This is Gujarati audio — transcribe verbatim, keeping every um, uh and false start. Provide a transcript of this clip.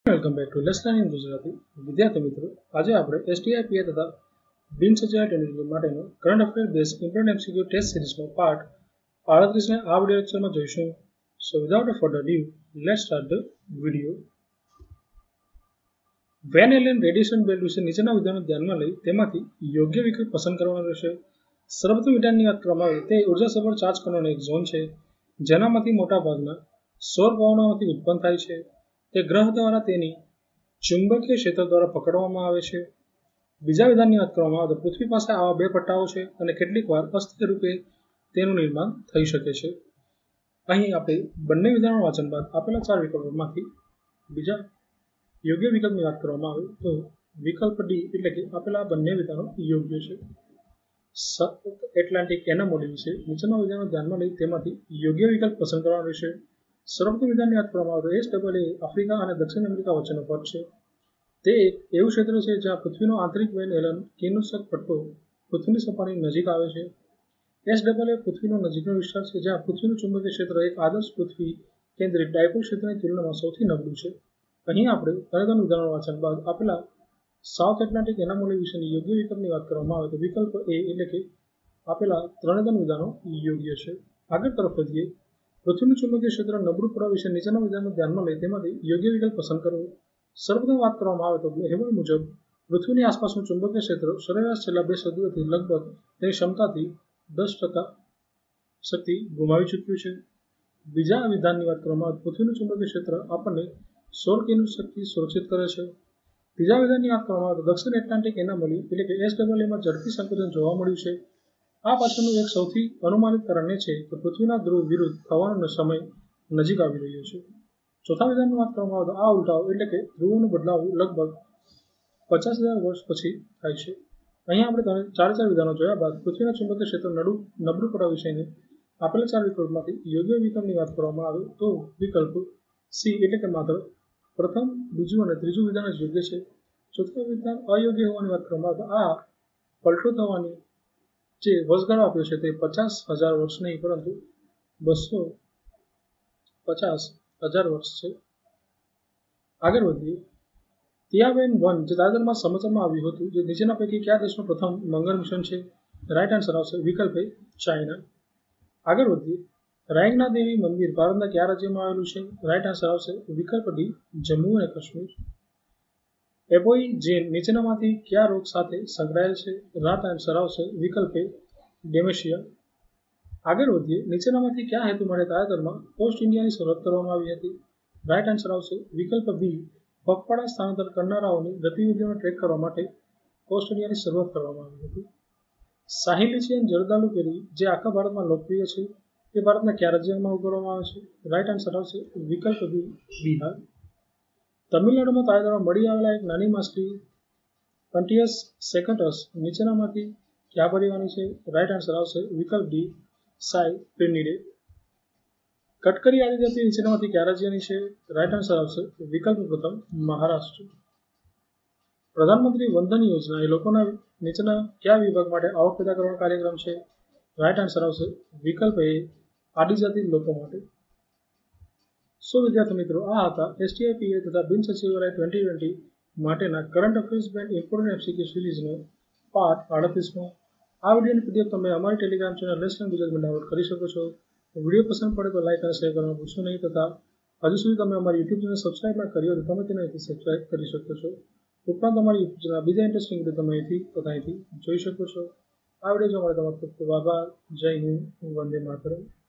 Welcome back to let's learn in Gujarati. વિદ્યાર્થી મિત્રો, આજે આપણે એસટીઆઈ પીએ તથા બિન સચિવાલય ટેન્ડર માટેનો current affair base important MCQ test સિરીઝનો પાર્ટ આડત્રીસ ને આ વિડીયો લેક્ચરમાં જોઈશું. So without a further due, let's start the video. Van Allen radiation belt વિશે નીચેના વિધાનો ધ્યાનમાં લઈ તેમાંથી યોગ્ય વિકલ્પ પસંદ કરવાનો રહેશે. સર્વપ્રથમ વિધાનની વાત કરવામાં આવે તે ઉર્જાસભર ચાર્જ કરવાનો એક ઝોન છે જેનામાંથી મોટા ભાગના સૌર પવનોમાંથી ઉત્પન્ન થાય છે. તે ગ્રહ દ્વારા તેની ચુંબકીય ક્ષેત્ર દ્વારા પકડવામાં આવે છે. બીજા વિધાનની વાત કરવામાં આવે તો પૃથ્વી પાસે આવા બે પટ્ટાઓ છે અને કેટલીક વાર અસ્થિર રૂપે તેનું નિર્માણ થઈ શકે છે. અહીં આપણે બંને વિધાનો વાંચન બાદ આપેલા ચાર વિકલ્પોમાંથી બીજા યોગ્ય વિકલ્પની વાત કરવામાં આવે તો વિકલ્પ ડી એટલે કે આપેલા બંને વિધાનો યોગ્ય છે. સતત એટલાન્ટિક એનામોલી વિશે નીચેના વિધાનો ધ્યાનમાં લઈ તેમાંથી યોગ્ય વિકલ્પ પસંદ કરવાનો રહેશે. સર્વપ્રથમ વિધાનની વાત કરવામાં આવે તો એસ ડબલ એ આફ્રિકા અને દક્ષિણ અમેરિકા વચ્ચેનો પટ છે. તે એક એવું ક્ષેત્ર છે જ્યાં પૃથ્વીનો આંતરિક વેન એલન કિરણોત્સર્ગ પટ્ટો પૃથ્વીની સપાટીની નજીક આવે છે. એસ ડબલ એ પૃથ્વીનો નજીકનો વિસ્તાર છે જ્યાં પૃથ્વીનું ચુંબકીય ક્ષેત્ર એક આદર્શ પૃથ્વી કેન્દ્રિત ડાયપોલ ક્ષેત્રની તુલનામાં સૌથી નબળું છે. અહીં આપણે ત્રણે ત્રણ વિધાનો વાંચન બાદ આપેલા સાઉથ એટલાન્ટિક એનામોલી વિશેની યોગ્ય વિકલ્પની વાત કરવામાં આવે તો વિકલ્પ એ એટલે કે આપેલા ત્રણે ત્રણ વિધાનો યોગ્ય છે. આગળ તરફ વધીએ. પૃથ્વીનું ચુંબકીય ક્ષેત્ર નબળું પડવા વિશે નીચેના વિધાનો ધ્યાનમાં લઈ તેમાંથી યોગ્ય વિકલ્પ પસંદ કરવો. સર્વપ્રથમ વાત કરવામાં આવે તો અહેવાલ મુજબ પૃથ્વીની આસપાસનું ચુંબકીય ક્ષેત્ર સરેરાશ છેલ્લા બે સદીઓથી લગભગ તેની ક્ષમતાથી દસ ટકા શક્તિ ગુમાવી ચૂક્યું છે. બીજા વિધાનની વાત કરવામાં આવે તો પૃથ્વીનું ચુંબકીય ક્ષેત્ર આપણને સૌર કિરણોત્સર્ગથી સુરક્ષિત કરે છે. ત્રીજા વિધાનની વાત કરવામાં આવે તો દક્ષિણ એટલાન્ટિક એનામોલી એટલે કે એસ ડબલ એમાં ઝડપી સંકોચન જોવા મળ્યું છે. આ પાછળનું એક સૌથી અનુમાનિત કારણ એ છે કે પૃથ્વીના ધ્રુવ વિરુદ્ધ થવાનો સમય નજીક આવી રહ્યો છે. ચોથા વિધાનની વાત કરવામાં આવે તો આ ઉલટાઓ એટલે કે ધ્રુવોનું બદલાવ લગભગ પચાસ હજાર વર્ષ પછી થાય છે. અહીંયા આપણે ચાર ચાર વિધાનો જોયા બાદ પૃથ્વીના ચુંબકીય ક્ષેત્ર નડું નબળું પડવા વિશેની આપેલા ચાર વિકલ્પમાંથી યોગ્ય વિકલ્પની વાત કરવામાં આવે તો વિકલ્પ સી એટલે કે માત્ર પ્રથમ, બીજું અને ત્રીજું વિધાન જ યોગ્ય છે. ચોથું વિધાન અયોગ્ય હોવાની વાત કરવામાં આવે તો આ પલટો થવાની જે વર્ષગાળો આપ્યો છે તે પચાસ હજાર વર્ષ નહીં પરંતુ બસો પચાસ હજાર વર્ષ છે. આગળ વધીએ. તિયાવેન વન જે તાજેતરમાં સમાચારમાં આવ્યું હતું જે નીચેના પૈકી કયા દેશનું પ્રથમ મંગળ મિશન છે? રાઈટ આન્સર આવશે વિકલ્પ એ ચાઇના. આગળ વધીએ. રાયગના દેવી મંદિર ભારતના કયા રાજ્યમાં આવેલું છે? રાઈટ આન્સર આવશે વિકલ્પ ડી જમ્મુ અને કાશ્મીર. એબોઈ જીન નીચેનામાંથી કયા રોગ સાથે સંકળાયેલ છે? રાઈટ આન્સર આવશે વિકલ્પ એ ડેમેશિયા. આગળ વધીએ. નીચેનામાંથી કયા હેતુ માટે તાજેતરમાં પોસ્ટ ઇન્ડિયાની શરૂઆત કરવામાં આવી હતી? રાઈટ આન્સર આવશે વિકલ્પ બી પગપાળા સ્થળાંતર કરનારાઓની ગતિવિધિઓને ટ્રેક કરવા માટે પોસ્ટ ઇન્ડિયાની શરૂઆત કરવામાં આવી હતી. શાહી લીચી અને જરદાલુ કેરી જે આખા ભારતમાં લોકપ્રિય છે તે ભારતના કયા રાજ્યમાં ઉગાડવામાં આવે છે? રાઈટ આન્સર આવશે વિકલ્પ બી બિહાર. તમિલનાડુમાં તાજેતરમાં મળી આવેલા એક નાની માછલી પંટિયસ સેકન્ટસ નીચેનામાંથી કયા પરિવારની છે? રાઈટ આન્સર આવશે વિકલ્પ ડી સાઈ પ્રિનિડે. કટકરી આદિજાતિ નીચેનામાંથી કયા રાજ્યની છે? રાઈટ આન્સર આવશે વિકલ્પ પ્રથમ મહારાષ્ટ્ર. પ્રધાનમંત્રી વંદન યોજના એ લોકોના નીચેના કયા વિભાગ માટે આવક પેદા કરવાનો કાર્યક્રમ છે? રાઈટ આન્સર આવશે વિકલ્પ એ આદિજાતિ લોકો માટે. સો વિદ્યાર્થી મિત્રો, આ હતા એસટીઆઈ પીએ તથા બિન સચિવાલય ટ્વેન્ટી ટ્વેન્ટી માટેના current affairs band important MCQ સિરીઝનો પાર્ટ આડત્રીસમો. આ વિડીયોની પીડીએફ તમે અમારી ટેલિગ્રામ ચેનલ લેટ્સ લર્ન ગુજરાતીમાં ડાઉનલોડ કરી શકો છો. વિડીયો પસંદ પડે તો લાઇક અને શેર કરવાનું ભૂલશો નહીં તથા હજુ સુધી તમે અમારી યુટ્યુબ ચેનલ સબસ્ક્રાઇબ ના કરી હોય તો તમે તેને અહીંથી સબસ્ક્રાઇબ કરી શકો છો. ઉપરાંત અમારી યુટ્યુબ ચેનલ બીજા ઇન્ટરેસ્ટિંગ વિડીયો તમે અહીંથી તથા અહીંથી જોઈ શકો છો. આ વિડીયો જોવા માટે તમારો ખૂબ ખૂબ આભાર. જય હિન્દ, વંદે માતરમ.